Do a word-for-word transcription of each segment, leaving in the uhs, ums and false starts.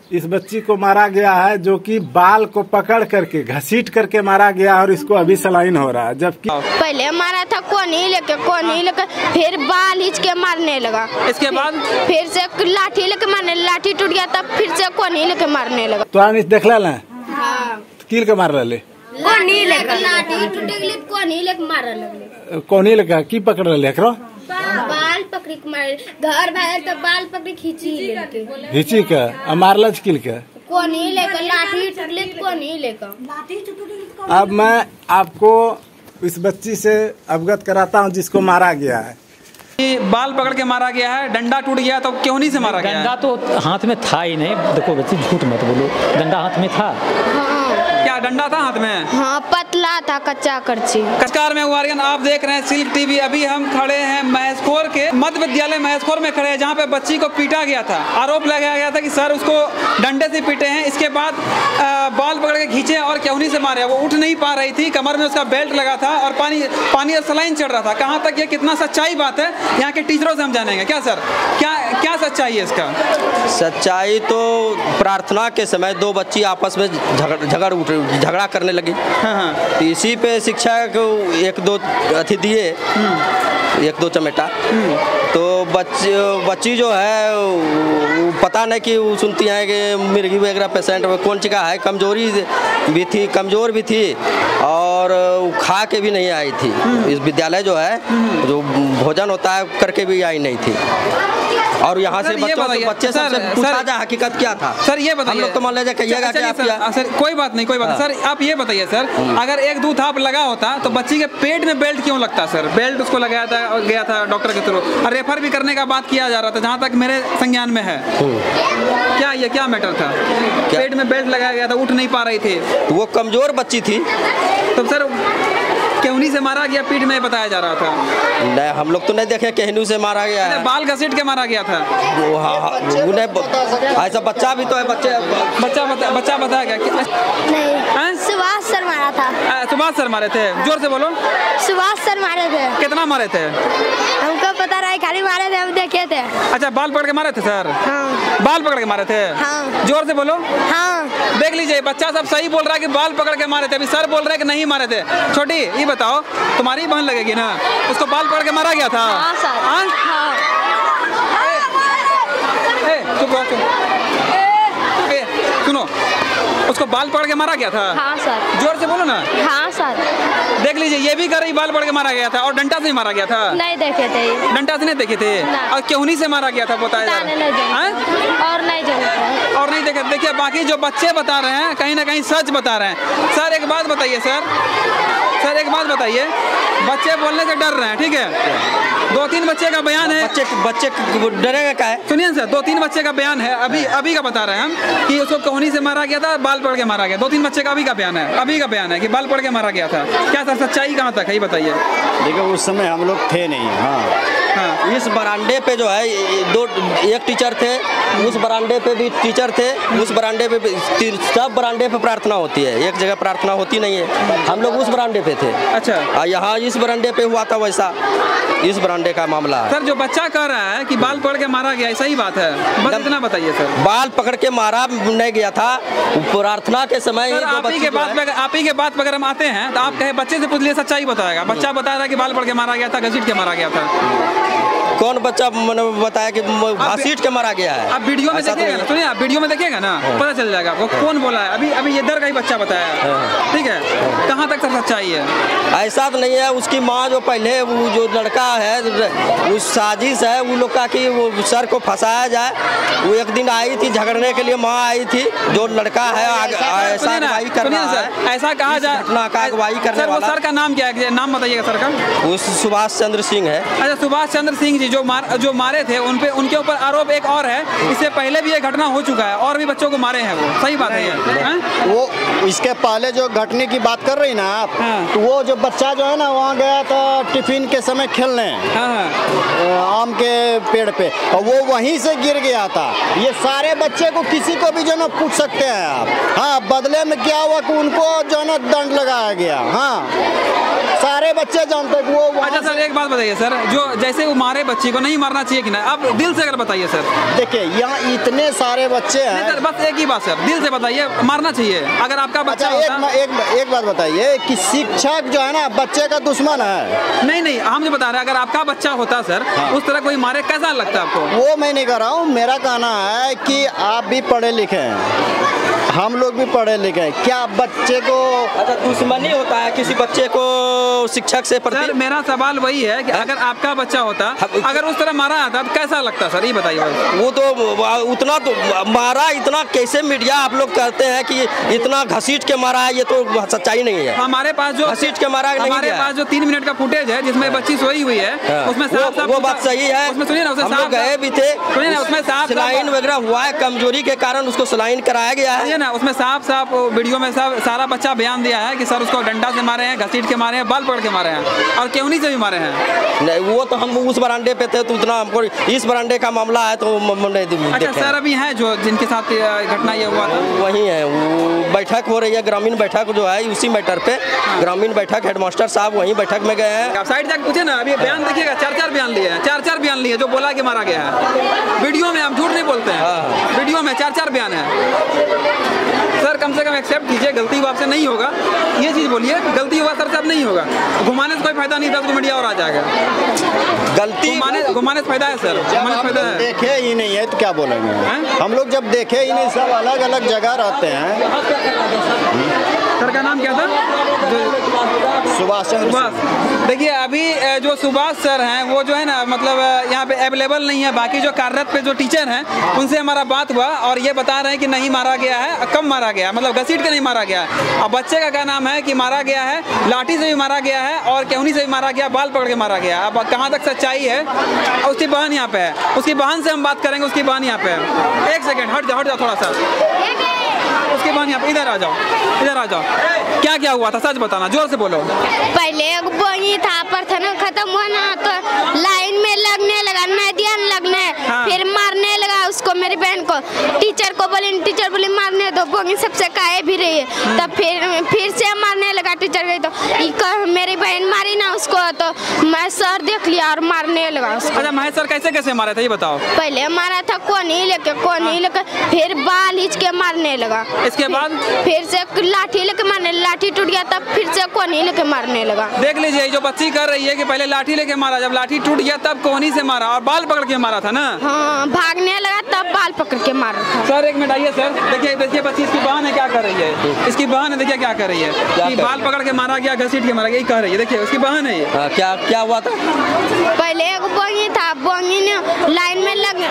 इस बच्ची को मारा गया है, जो कि बाल को पकड़ करके घसीट करके मारा गया और इसको अभी सलाइन हो रहा है। जबकि पहले मारा था कोनी लेके कोनी लेके फिर बाल हिच के मारने लगा। इसके बाद फिर से लाठी लेके मारने, लाठी टूट गया तब फिर से कोनी लेके मारने लगा। तो आने देख ला कील के मार रहे कोनी लेके लाठी टूट गई कोनी लेके मार रहे कोनी लेके की पकड़ रहे एकरो बाल पकड़ी के मारे घर बाहर तो बाल पकड़ी खींची लेके खींची के मारल किल के कोनी लेके लाठी टूट गई कोनी लेके। अब मैं आपको इस बच्ची से अवगत कराता हूँ जिसको मारा गया है। बाल पकड़ के मारा गया है, डंडा टूट गया तो क्यों नहीं से मारा गया? डंडा तो हाथ में था ही नहीं। देखो बच्ची झूठ मत बोलो, डंडा हाथ में था। क्या डंडा था हाथ में? हाँ पतला था, कच्चा करची। नमस्कार, मैं वारियन, आप देख रहे हैं सिल्क टीवी। अभी हम खड़े हैं महेशखोर के मध्य विद्यालय महेशखोर में खड़े हैं, जहाँ पे बच्ची को पीटा गया था। आरोप लगाया गया था कि सर उसको डंडे से पीटे हैं, इसके बाद आ, बाल पकड़ के खींचे और केहूनी से मारे। वो उठ नहीं पा रही थी, कमर में उसका बेल्ट लगा था और पानी पानी और सलाइन चढ़ रहा था। कहाँ तक ये कितना सच्चाई बात है यहाँ के टीचरों से हम जानेंगे। क्या सर, क्या क्या सच्चाई है इसका? सच्चाई तो प्रार्थना के समय दो बच्ची आपस में झगड़ उठ झगड़ा करने लगी। हाँ हाँ। तो इसी पे शिक्षक एक दो अथी दिए, एक दो चमेटा। तो बच्ची बच्ची जो है पता नहीं कि वो सुनती है कि मिर्गी वगैरह पेशेंट कौन सी का है, कमजोरी भी थी, कमज़ोर भी थी और खा के भी नहीं आई थी। इस विद्यालय जो है जो भोजन होता है करके भी आई नहीं थी। और यहाँ से बच्चों से बच्चे सबसे पूछा जाए हकीकत क्या था। सर ये बताइए, हम लोग तो मान लीजिए कहिएगा कि आप सर कोई बात नहीं, कोई बात नहीं। सर आप ये बताइए सर, अगर एक दो थाप लगा होता तो बच्ची के पेट में बेल्ट क्यों लगता? सर बेल्ट उसको लगाया था गया था डॉक्टर के थ्रू और रेफर भी करने का बात किया जा रहा था, जहाँ तक मेरे संज्ञान में है। क्या ये क्या मैटर था? पेट में बेल्ट लगाया गया था, उठ नहीं पा रही थी। वो कमजोर बच्ची थी। तो सर केहूनी से मारा गया पीठ में बताया जा रहा था? नहीं, हम लोग तो नहीं देखे केहनी से मारा गया है। बाल घसीट के मारा गया था। वो हाँ हाँ ऐसा बच्चा भी तो है। बच्चे बच्चा बता, बच्चा बताया गया कि नहीं, सुभाष सर मारा था। सुभाष सर मारे थे? जोर से बोलो। सुभाष सर मारे थे। कितना मारे थे? हमको पता नहीं, खाली मारे थे, हम देखे थे। अच्छा, बाल पकड़ के मारे थे सर? हाँ। बाल पकड़ के मारे थे? हाँ। जोर से बोलो। हाँ। देख लीजिए, बच्चा सब सही बोल रहा है कि बाल पकड़ के मारे थे, अभी सर बोल रहे हैं कि नहीं मारे थे। छोटी ये बताओ, तुम्हारी बहन लगेगी ना, उसको बाल पकड़ के मारा गया था? हाँ सर। हाँ? हाँ। ए, ए, चुप रहो, चुप। ए, सुनो, उसको बाल पकड़ के मारा गया था? हाँ सर। जोर से बोलो ना। हाँ सर। देख लीजिए, ये भी कर रही बाल पकड़ के मारा गया था और डंडा से ही मारा गया था? नहीं देखे थे। डंडा से नहीं देखे थे? और केहूनी से मारा गया था बताया? और नहीं जानते और नहीं देखे। देखिए, बाकी जो बच्चे बता रहे हैं कहीं ना कहीं सच बता रहे हैं। सर एक बात बताइए, सर सर एक बात बताइए, बच्चे बोलने से डर रहे हैं, ठीक है? दो तीन बच्चे का बयान है। बच्चे बच्चे डरेगा क्या है? सुनिए सर, दो तीन बच्चे का बयान है, अभी अभी का बता रहे हैं हम कि उसको कोहनी से मारा गया था, बाल पकड़ के मारा गया। दो तीन बच्चे का अभी का बयान है, अभी का बयान है कि बाल पकड़ के मारा गया था। क्या सर सच्चाई कहाँ तक है ये बताइए? देखो उस समय हम लोग थे नहीं। हाँ हाँ। इस बरामदे पे जो है दो एक टीचर थे, उस बरामदे पे भी टीचर थे, उस बरामदे पे सब बरामदे पे प्रार्थना होती है, एक जगह प्रार्थना होती नहीं है। हम लोग उस बरामदे पे थे। अच्छा। यहाँ इस बरामदे पे हुआ था वैसा, इस बरामदे का मामला है। सर जो बच्चा कह रहा है कि बाल पकड़ के मारा गया, सही बात है? बस इतना बताइए सर। बाल पकड़ के मारा नहीं गया था, प्रार्थना के समय। सर आप ही के बात पे आप ही के बात पे अगर हम आते हैं तो आप कहे बच्चे से पूछ लिए, सच्चाई बताएगा। बच्चा बता रहा है कि बाल पकड़ के मारा गया था, घसीट के मारा गया था। कौन बच्चा मैंने बताया कि घसीट के मारा गया है? आप वीडियो में देखिएगा ना, सुनिए आप वीडियो में देखिएगा ना, पता चल जाएगा आपको कौन बोला है। अभी अभी इधर का ही बच्चा बताया, ठीक है? कहाँ तक सर सच्चाई है? ऐसा तो नहीं है। उसकी माँ जो पहले वो जो लड़का है, उस साजिश है वो लोग का कि वो सर को फंसाया जाए। वो एक दिन आई थी झगड़ने के लिए, माँ आई थी, जो लड़का है ऐसा अगवाई कर रहा है, ऐसा कहा जाए घटना का अगवाई करने वाला। सर का नाम क्या है? नाम बताइएगा सर का। उस सुभाष चंद्र सिंह है। अच्छा, सुभाष चंद्र सिंह जी जो मार जो मारे थे, उन पे उनके ऊपर आरोप एक और है, इससे पहले भी ये घटना हो चुका है और भी बच्चों को मारे हैं वो, सही बात है ये? वो इसके पहले जो घटने की बात कर रही ना आप, हाँ। तो वो जो बच्चा जो है ना वहाँ गया था टिफिन के समय खेलने, हाँ। आम के पेड़ पे, और वो वहीं से गिर गया था। ये सारे बच्चे को किसी को भी जो ना पूछ सकते हैं आप। हाँ, बदले में क्या हुआ कि उनको जो ना दंड लगाया गया। हाँ, सारे बच्चे जानते वो। अच्छा सर एक बात बताइए सर, जो जैसे वो मारे बच्चे बच्ची को नहीं मारना चाहिए कि नहीं? अब दिल से अगर बताइए सर। देखिए यहाँ इतने सारे बच्चे हैं सर, बस एक ही बात सर, दिल से बताइए, मारना चाहिए अगर आपका बच्चा अच्छा, होता। एक, एक, एक बात बताइए कि शिक्षक जो है ना बच्चे का दुश्मन है। नहीं नहीं, हम जो बता रहे हैं, अगर आपका बच्चा होता सर, हाँ। उस तरह कोई मारे, कैसा लगता है आपको? वो मैं नहीं कर रहा हूँ, मेरा कहना है कि आप भी पढ़े लिखे हैं, हम लोग भी पढ़े लिखे हैं, क्या बच्चे को अच्छा दुश्मनी होता है किसी बच्चे को शिक्षक से प्रति? सर मेरा सवाल वही है कि अगर आपका बच्चा होता, अगर उस तरह मारा आता तो कैसा लगता सर, ये बताइए। वो तो उतना तो मारा, इतना कैसे मीडिया आप लोग कहते हैं कि इतना घसीट के मारा है, ये तो सच्चाई नहीं है। हमारे पास जो घसीट के मारा नहीं, हमारे पास जो तीन मिनट का फुटेज है जिसमें बच्ची सोई हुई है, उसमें साफ साफ वो बात सही है, उसमें सुनिए ना, हम लोग गए भी थे, सुनिए ना, उसमें साफ सलाइन वगैरह हुआ है, कमजोरी के कारण उसको सलाइन कराया गया है ना, उसमें साफ साफ वीडियो में सब सारा बच्चा बयान दिया है कि सर उसको डंडा से मारे हैं, घसीट के मारे हैं, बाल पकड़ के मारे हैं और केवनी से भी मारे हैं। नहीं वो तो हम उस बरांडे पे थे तो उतना हमको, इस बरांडे का मामला है तो नहीं। अच्छा सर, अभी है जो जिनके साथ घटना ये हुआ था वही है, वो बैठक हो रही है, ग्रामीण बैठक जो है उसी मैटर पे, ग्रामीण बैठक, हेडमास्टर साहब वहीं बैठक में गए हैं। आप साइड जाकर पूछे ना, अभी बयान देखिएगा, चार चार बयान लिए हैं, चार चार बयान लिए जो बोला कि मारा गया है, वीडियो में हम झूठ नहीं बोलते हैं, वीडियो में चार चार बयान है। सर कम से कम एक्सेप्ट कीजिए, गलती हुआ आपसे नहीं होगा, ये चीज़ बोलिए, गलती हुआ सर से अब नहीं होगा, घुमाने से कोई फायदा नहीं था, उसको मीडिया और आ जाएगा। गलती घुमाने घुमाने से फायदा है सर, घुमाने से फायदा है। देखे ही नहीं है तो क्या बोलेंगे हम लोग, जब देखे ही नहीं, सब अलग अलग जगह रहते हैं। सर का नाम क्या था? सुभाष चंद्र। सुभाष, देखिए अभी जो सुभाष सर हैं वो जो है ना, मतलब यहाँ पे अवेलेबल नहीं है, बाकी जो कार्यरत पे जो टीचर हैं उनसे हमारा बात हुआ और ये बता रहे हैं कि नहीं मारा गया है, कम मारा गया, मतलब घसीट के नहीं मारा गया है। अब बच्चे का क्या नाम है कि मारा गया है, लाठी से भी मारा गया है और केहूनी से भी मारा गया, बाल पकड़ के मारा गया। अब कहाँ तक सच्चाई है, उसकी बहन यहाँ पे है, उसकी बहन से हम बात करेंगे, उसकी बहन यहाँ पे है। एक सेकेंड हट जाओ, हट जाओ थोड़ा सा, उसकी बहन यहाँ पे, इधर आ जाओ, इधर आ जाओ, क्या क्या हुआ था सच बताना, जोर से बोलो। पहले एक बोई था, प्रथम खत्म हुआ ना तो लाइन में लगने लगा, नदियाँ लगने, हाँ। फिर मारने लगा उसको, मेरी बहन को, टीचर को बोले, टीचर बोले मारने दो, बोगी सबसे काहे भी रही है, तब फिर फिर से मारने लगा टीचर गई तो मेरी बहन मारी ना उसको, तो मैं सर देख लिया और मारने लगा उसको। अच्छा महेश सर कैसे कैसे मारे थे ये बताओ। पहले मारा था कोनी लेके, कोनी लेके फिर बाल हिच के मारने लगा, इसके बाद फिर से लाठी लेके मारने, लाठी टूट गया तब फिर से कोनी लेके मारने लगा। देख लीजिए जो बच्ची कर रही है कि पहले लाठी लेके मारा, जब लाठी टूट गया तब कोहनी से मारा और बाल पकड़ के मारा था ना। हाँ, भागने लगा तब बाल पकड़ के मारा था। सर एक मिनट आइए सर, देखिए देखिए बच्ची, इसकी बहन है क्या कर रही है, इसकी बहन है, देखिए क्या कर रही है कि बाल पकड़ के मारा गया, घसीट के मारा गया, कह रही है, देखिए उसकी बहन है ये। क्या क्या हुआ था? पहले एक बोंगी था, बोंगी ने लाइन में लग,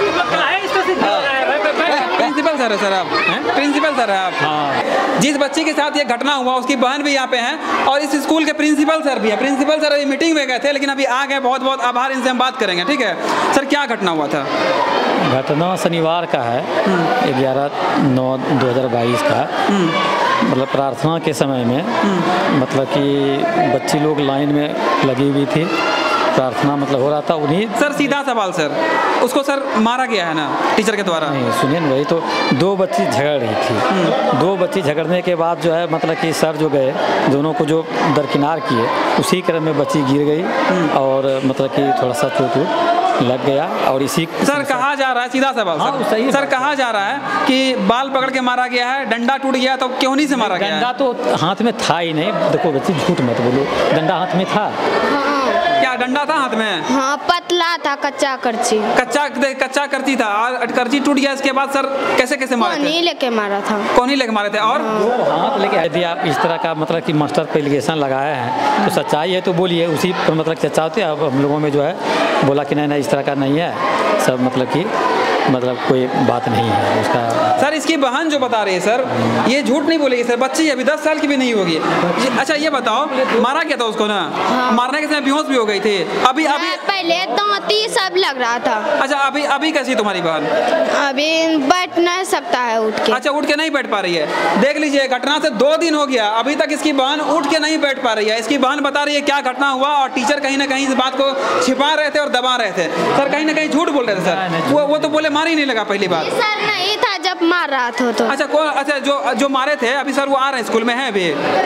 प्रिंसिपल सर है सर आप, प्रिंसिपल सर है आप। हाँ। जिस बच्ची के साथ ये घटना हुआ उसकी बहन भी यहाँ पे है और इस स्कूल के प्रिंसिपल सर भी है। प्रिंसिपल सर अभी मीटिंग में गए थे लेकिन अभी आ गए, बहुत बहुत आभार, इनसे हम बात करेंगे, ठीक है सर। क्या घटना हुआ था? घटना शनिवार का है, ग्यारह नौ दो हज़ार बाईस का, मतलब प्रार्थना के समय में, मतलब कि बच्ची लोग लाइन में लगी हुई थी, प्रार्थना मतलब हो रहा था, उन्हीं। सर सीधा सवाल सर, उसको सर मारा गया है ना टीचर के द्वारा? नहीं सुनिए ना भाई, तो दो बच्ची झगड़ रही थी, दो बच्ची झगड़ने के बाद जो है मतलब कि सर जो गए, दोनों को जो दरकिनार किए, उसी क्रम में बच्ची गिर गई और मतलब कि थोड़ा सा चोट वोट लग गया। और इसी सर कहा जा रहा है, सीधा सवाल हाँ, सर, सही सर कहा जा रहा है कि बाल पकड़ के मारा गया है, डंडा टूट गया तो क्यों नहीं से मारा गया? डंडा तो हाथ में था ही नहीं, देखो बच्ची झूठ मत बोलो, डंडा हाथ में था। क्या डंडा था हाथ में? हाँ पतला था, कच्चा करची, कच्चा कच्चा करची था और करची टूट गया। इसके बाद सर कैसे कैसे मारे थे? कोनी लेके मारा था, कोनी लेके मारे थे। और हाथ लेके, यदि आप इस तरह का मतलब कि मास्टर पे एलिगेशन लगाए हैं तो सच्चाई है तो बोलिए, उसी पर मतलब चर्चा होती है। अब हम लोगों में जो है बोला कि नहीं नहीं इस तरह का नहीं है, सब मतलब कि मतलब कोई बात नहीं है उसका। सर इसकी बहन जो बता रही है सर, ये झूठ नहीं बोलेगी सर, बच्ची अभी दस साल की भी नहीं होगी। अच्छा ये बताओ, मारा क्या था उसको ना? हाँ। मारने के समय बेहोश भी हो गई थी। अभी अभी पहले दांती सब लग रहा था। अच्छा अभी अभी कैसी तुम्हारी बहन? अभी बैठ नहीं सकता है उठ के। अच्छा उठ के नहीं बैठ पा रही है। देख लीजिए घटना से दो दिन हो गया, अभी तक इसकी बहन उठ के नहीं बैठ पा रही है। इसकी बहन बता रही है क्या घटना हुआ और टीचर कहीं ना कहीं इस बात को छिपा रहे थे और दबा रहे थे। सर कहीं ना कहीं झूठ बोल रहे थे सर, वो वो तो बोले मार ही नहीं लगा पहली बात। सर नहीं था जब मार रहा था तो। अच्छा कौन? अच्छा जो जो मारे थे अभी सर वो आ रहे हैं स्कूल में है अभी?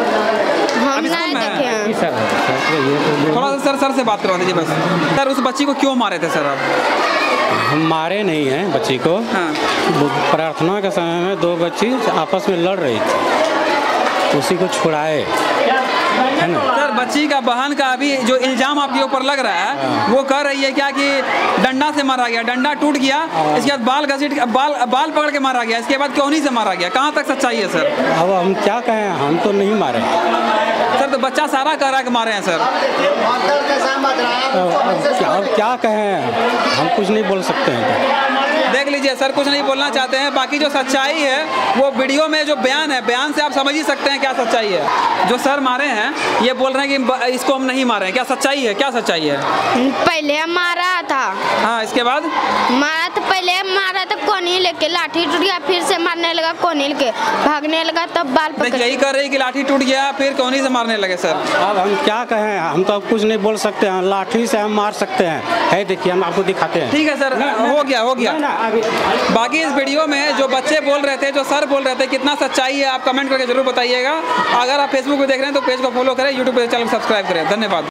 हम अभी स्कूल नहीं में है? देखे हैं। सर सर ये तो जो थोड़ा सा सर सर से बात करवा दीजिए बस। सर उस बच्ची को क्यों मारे थे सर आप? हम मारे नहीं हैं बच्ची को। हाँ। वो प्रार्थना के समय में दो बच्ची आपस में लड़ रही थी, उसी को छुड़ाए, है ना। सर बच्ची का बहन का अभी जो इल्जाम आपके ऊपर लग रहा है वो कह रही है क्या कि डंडा से मारा गया, डंडा टूट गया, इसके बाद बाल घसीट बाल बाल पकड़ के मारा गया, इसके बाद कोहनी से मारा गया। कहाँ तक सच्चाई है सर? अब हम क्या कहें, हम तो नहीं मारे सर तो बच्चा सारा कह रहा है कि मारे हैं सर। अब अब क्या अब क्या कहें, हम कुछ नहीं बोल सकते हैं। देख लीजिए सर कुछ नहीं बोलना चाहते हैं, बाकी जो सच्चाई है वो वीडियो में जो बयान है, बयान से आप समझ ही सकते हैं क्या सच्चाई है। जो सर मारे हैं ये बोल रहे हैं कि ब- इसको हम नहीं मारे हैं, क्या सच्चाई है, क्या सच्चाई है? पहले हम मारा था, हाँ इसके बाद मारा तो पहले हम मारा तो कोनी लेके लाठी टूट गया, फिर से मारने लगा कोनी लेके, भागने लगा तब बाल देख पकड़। यही कर रही कि लाठी टूट गया फिर कोहनी से मारने लगे सर। अब हम क्या कहें, हम तो अब कुछ नहीं बोल सकते हैं। लाठी से हम मार सकते हैं, है देखिए हम आपको दिखाते हैं। ठीक है सर, हो गया हो गया। ना अभी बाकी इस वीडियो में जो बच्चे बोल रहे थे, जो सर बोल रहे थे, कितना सच्चाई है आप कमेंट करके जरूर बताइएगा। अगर आप फेसबुक पे देख रहे हैं तो पेज को फॉलो करें, यूट्यूब पे चैनल को सब्सक्राइब करें। धन्यवाद।